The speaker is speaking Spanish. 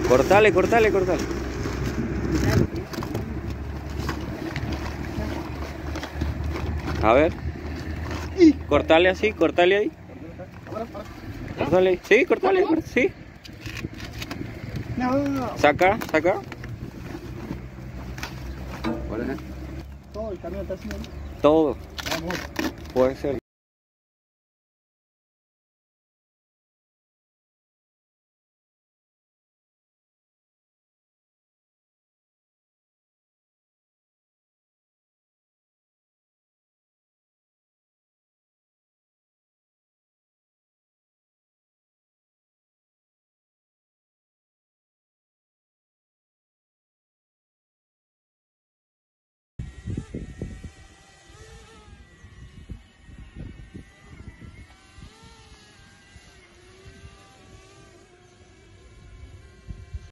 Cortale, cortale, cortale. A ver. Cortale así, cortale ahí. Cortale ahí. Sí, cortale, sí. Saca, saca. Todo el camión está haciendo. Todo. Vamos. Puede ser.